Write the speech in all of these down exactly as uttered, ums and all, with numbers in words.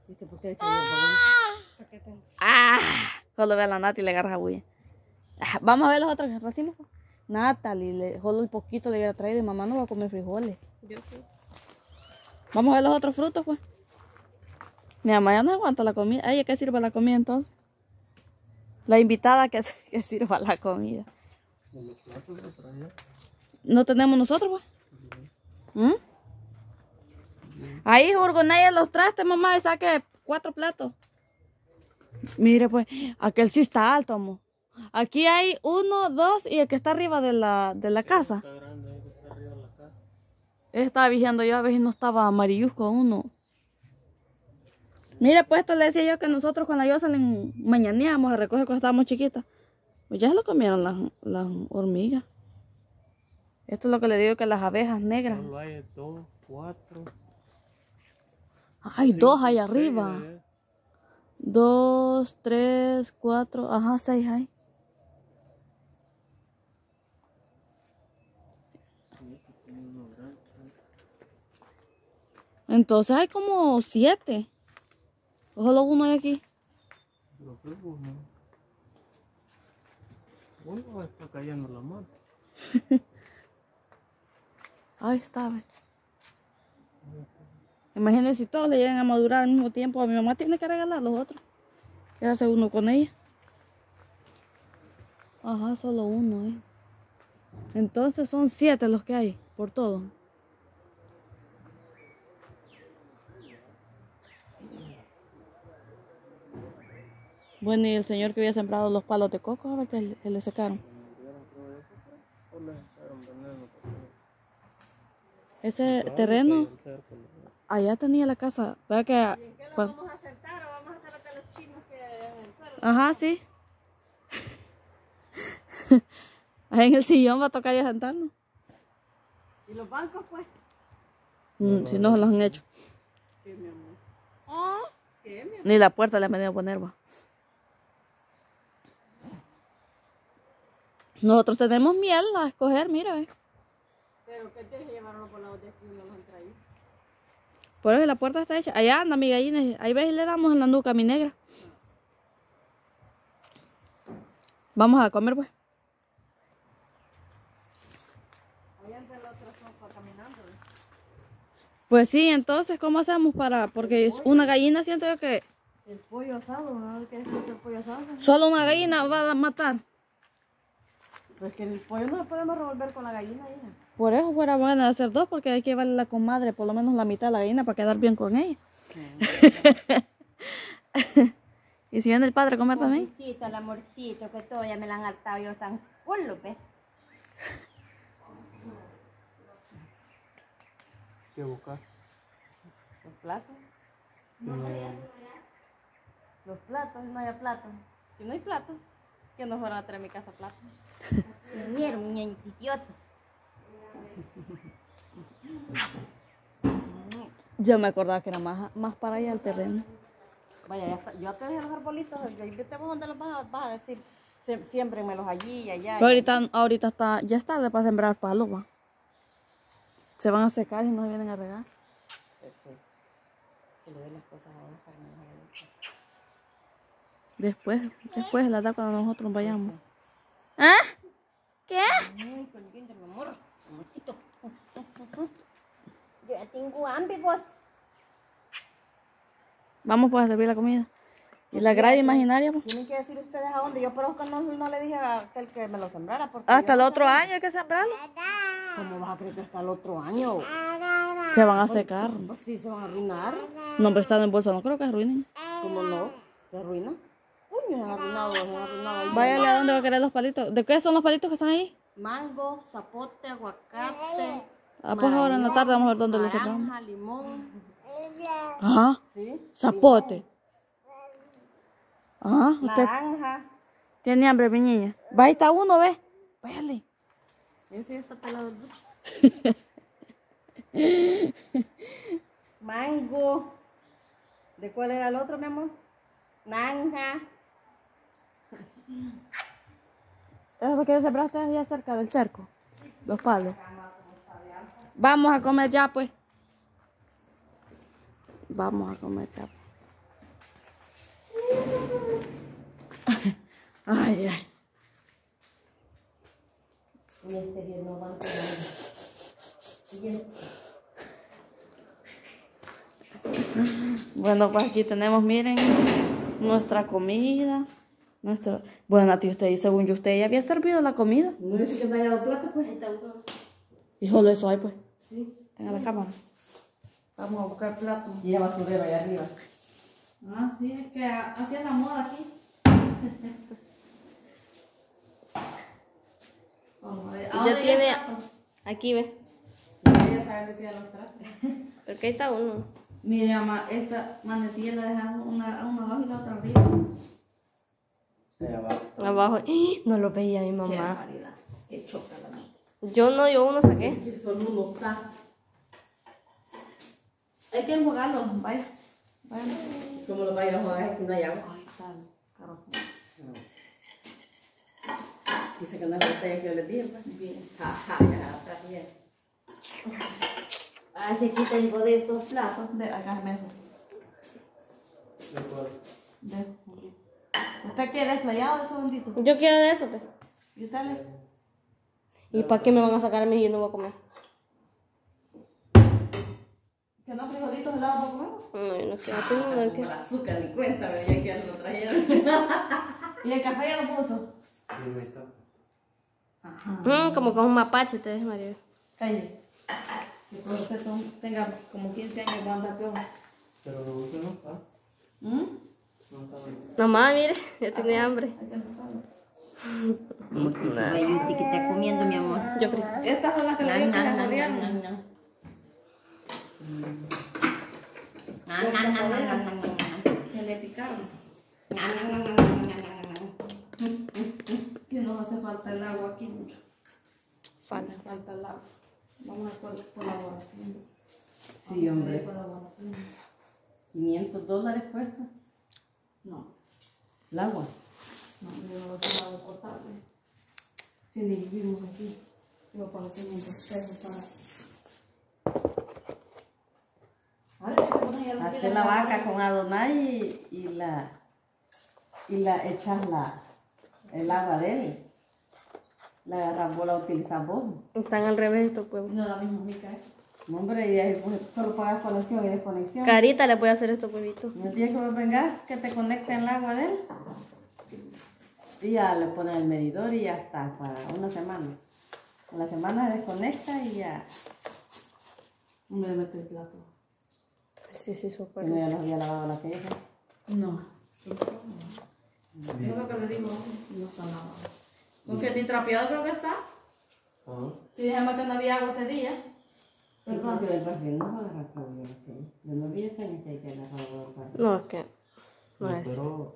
¿Viste por qué he hecho yo? Ah, solo ve a la Nati y le agarra bulla. Ah, vamos a ver los otros racimos. Natalie, le, solo el poquito le hubiera traído y mamá no va a comer frijoles. Yo sí. Vamos a ver los otros frutos, pues. Mi mamá ya no aguanta la comida. Ay, ¿qué sirve la comida entonces? La invitada que, que sirva la comida. No tenemos nosotros, pues. ¿Mm? Ahí Jurgonaya los trastes, mamá, y saque cuatro platos. Mire, pues, aquel sí está alto, amor. Aquí hay uno, dos y el que está arriba de la, de la casa. Está grande, el que está arriba de la casa. Estaba vigiando yo a ver si no estaba amarillusco uno. Mire, pues esto le decía yo que nosotros cuando yo salen mañaneamos a recoger cuando estábamos chiquitas. Pues ya se lo comieron las, las hormigas. Esto es lo que le digo que las abejas negras. Solo hay dos, cuatro. Hay cinco, dos ahí seis, arriba. ¿eh? Dos, tres, cuatro, ajá, seis hay. Entonces hay como siete. Solo uno hay aquí. Lo que es uno. Uno está cayendo la mano. Ahí está, ve. Imagínense si todos le llegan a madurar al mismo tiempo. A mi mamá tiene que regalar los otros. Quedarse uno con ella. Ajá, solo uno, eh. Entonces son siete los que hay, por todo. Bueno, y el señor que había sembrado los palos de coco, a ver que le, que le secaron. Ese terreno, allá tenía la casa. Vea que... ¿En qué lo vamos a sentar o vamos a hacer lo que los chinos que en el suelo? Ajá, sí. Ahí en el sillón va a tocar ya sentarnos. ¿Y los bancos, pues? Mm, si no se los han hecho. ¿Qué, mi amor? ¿Qué, mi amor? Ni la puerta le han venido a poner, va. Nosotros tenemos miel a escoger, mira, eh. ¿Pero qué te llevaron por lados de aquí y no los han traído? Por eso la puerta está hecha. Allá anda mi gallina. Ahí ves y le damos en la nuca a mi negra. Vamos a comer, pues. Allá entre la otra sopa caminando. Pues sí, entonces, ¿cómo hacemos para...? Porque es una gallina, siento yo que... El pollo asado, ¿no? ¿Quieres que el pollo asado? Solo una gallina va a matar. Pues que el pollo no lo podemos revolver con la gallina, hija. Por eso fuera bueno hacer dos, porque hay que llevarle la comadre por lo menos la mitad de la gallina para quedar bien con ella. Y si viene el padre a comer también. Amorcito, el amorcito, que todo ya me la han hartado yo tan culo, ¿ves? ¿Qué buscar? Los platos. Eh, Los platos, no hay platos. Si no hay platos, que no fueron a traer a mi casa platos. Vinieron, niña idiota. Yo me acordaba que era más, más para allá el terreno. Vaya, ya está. Yo te dejé los arbolitos. Vemos dónde los vas a, vas a decir. Sie- Siémbrenmelos allí y allá. Pero ahorita, ahorita está, ya es tarde para sembrar palos, va. Se van a secar y no se vienen a regar. Perfecto. Que le den las cosas a uno para que no nos vayan a echar. Después, después la da cuando nosotros vayamos. ¿Ah? ¿Qué? Ay, con lindo, mi amor. Amorcito. Yo ya tengo hambre, vos. Vamos pues a servir la comida. Y la grada imaginaria, pues. Tienen que decir ustedes a dónde. Yo por eso que no, no le dije a aquel que me lo sembrara. Porque Hasta yo el no otro sé- año hay que sembrarlo. ¿Cómo vas a creer que hasta el otro año? Se van a secar. Pues sí, se van a arruinar. No, pero están en bolsa, no creo que arruinen. ¿Cómo no? ¿Se arruina? Puño, se han arruinado, se han arruinado ahí. Váyale a dónde va a querer los palitos. ¿De qué son los palitos que están ahí? Mango, zapote, aguacate. Ah, pues ahora en la tarde vamos a ver dónde los sembramos. Naranja, limón. Ajá. ¿Sí? Zapote. Ajá. Usted Naranja. tiene hambre, mi niña. Va, ahí está uno, ve. Váyale. Ese está pelado el bucho. Mango. ¿De cuál era el otro, mi amor? Naranja. ¿Eso es lo que sembraste allá cerca del cerco? Los palos. Vamos a comer ya, pues. Vamos a comer ya. Ay, ay. Y este día no van a Bueno, pues aquí tenemos, miren, nuestra comida. Nuestro... Bueno, a ti usted, según yo, usted ya había servido la comida. No dice que no haya dado plata, pues. Ahí está uno. Y solo eso hay, pues. Sí. Tenga la cámara. Vamos a buscar plato. Y el basurero allá arriba. Ah, sí, es que así es la moda aquí. Vamos a ver. ¿A Ya dónde tiene- el plato? Aquí ve. Ya saben que tiene los trastes. Porque ahí está uno. Mire, mamá, esta manecilla la dejamos una, una abajo y la otra arriba. Allá abajo. Abajo. ¡Ih! No lo veía mi Qué mamá. barbaridad. Qué choca la mente. Yo no, yo uno saqué. Que solo uno está. Hay que enjuagarlo, vaya. Vaya. ¿Cómo lo va a ir a jugar? Aquí no hay agua. Ay, sal, carajo. Dice que no es la botella que yo les dije, pues. Bien. Ja, ja, ya, está bien. Ah, se quita el de estos platos. De acá, eso. ¿De cuál? De. ¿Usted quiere desplayado de ese bendito? Yo quiero de eso, pues. ¿Y usted le? ¿Y para qué me van a sacar a mí y yo no voy a comer? ¿Que no frijolitos helados para comer? No, yo no quiero. Tengo no Como el quiero. azúcar, ni cuenta, me veía que ya se lo trajeron. ¿Y el café ya lo puso? Sí, ahí está. Ajá. Mm, como con un mapache, te ves, María. Calle. Que por usted son- tenga como quince años va a andar peor. Pero lo último no está. ¿Mm? No está bien. Mamá, mire, ya tiene hambre. Hay que empezarlo. Bayuti que está comiendo, mi amor. Yo frío. Estas son las que le dio que las jodieron. Que le picaron. Que nos hace falta el agua aquí mucho. Falta. Nos falta el agua. Vamos a hacer colaboración. Sí, hombre. Colaboración. quinientos dólares cuesta No, el agua. no, yo no voy a hacer agua potable. Si ni vivimos aquí, yo pago quinientos pesos para. A ver, hay que poner ya las Hacer pilas la para- vaca con Adonai y, y la y la echas la el agua de él. La agarras vos, la utilizas vos. Están al revés estos huevos. No, la misma mica, ¿eh? No, hombre, y ahí pues, solo pagas conexión y desconexión. Carita le puede hacer estos huevitos. Y el día que vos vengas, que te conecten el agua de él. Y ya le ponen el medidor y ya está, para una semana. En la semana desconecta y ya. No me meto el plato. Sí, sí, Que súper. no ya los había lavado la queja. No. No es lo que le digo, no está nada. Porque ni trapeado creo que está. Ah, Si dijimos que no había agua ese día. Perdón, que del perfil no va a agarrar cabello la queja. Yo no vi ese año que hay que agarrar el perfil. No, es que no no, es. pero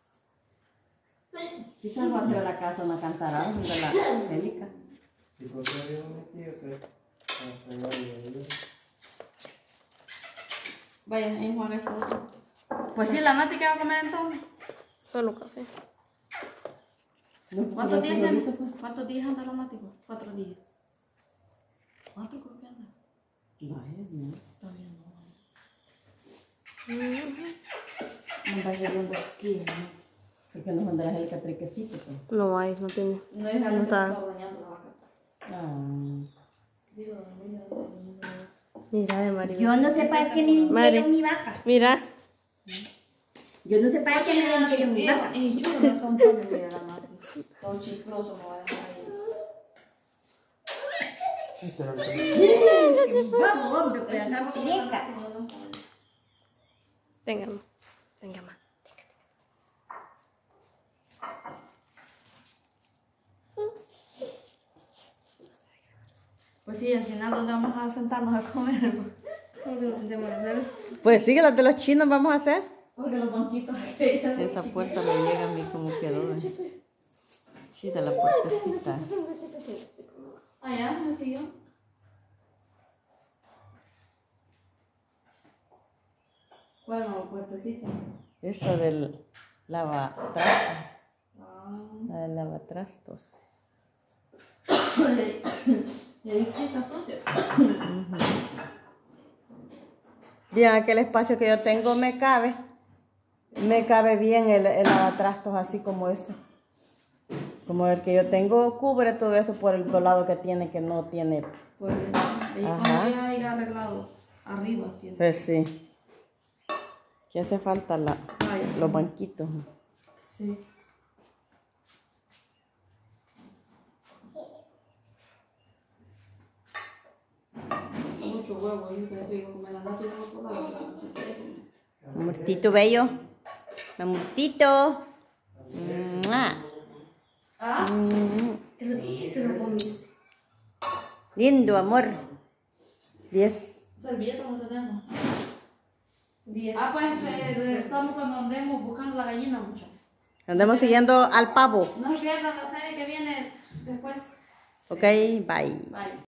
Quizás va a hacer a la casa una cantarada de la Angélica. ¿y por qué había un tío que ah, allá había- Vaya, enjuaga esto otro. Pues sí, la Nati que va a comer entonces. Solo café. No, ¿Cuántos los días, frijolitos, anda- pues. ¿Cuántos días anda la Nati? Pues? Cuatro días. ¿Cuatro creo que anda? Vaya, no. Todavía no. No va a ir un esquí, ¿no? Porque nos mandarás el catriquecito, pues. No hay, no tiene. No es la No que está. está dañando la vaca. Ah. Digo, digo, Mira de María. Yo no sé para qué me vendieron Mari. mi vaca. Mira. Yo no sé para qué me vendieron mi vaca. Y chulo me compone, mira la Nati. Todo chicloso me va a dejar ahí. Pero el- Vamos, hombre, pues acá pireca. Venga, ma. Venga, ma. Pues sí, al final, ¿dónde vamos a sentarnos a comer? ¿Cómo que nos sentimos a hacer? Pues sí, que las de los chinos vamos a hacer. Porque los banquitos. Esa puerta me llega a mí como quedó. ¿eh? Chida la puertecita. Allá, en el sillón. Bueno, puertecita. Eso del lavatrastos. La del lavatrastos. Y ahí sí está sucio. Bien, aquel espacio que yo tengo me cabe. Me cabe bien el, el lavatrastos así como eso. Como el que yo tengo, cubre todo eso por el lado que tiene, que no tiene. Pues, y Ajá. cuando ya ir arreglado, arriba tiene. Pues sí. Que hace falta la, Vaya. los banquitos. Sí. Mucho huevo ahí, que digo, como la nata no por la Amorcito bello. Amorcito. ¡Mua! Ah, Mm. te lo, te lo comiste. Lindo, amor. Diez. Servilleta no tenemos. Ah, pues este, estamos cuando andemos buscando la gallina, muchachos. Andamos siguiendo al pavo. No se pierdan la serie que viene después. Ok, bye. Bye.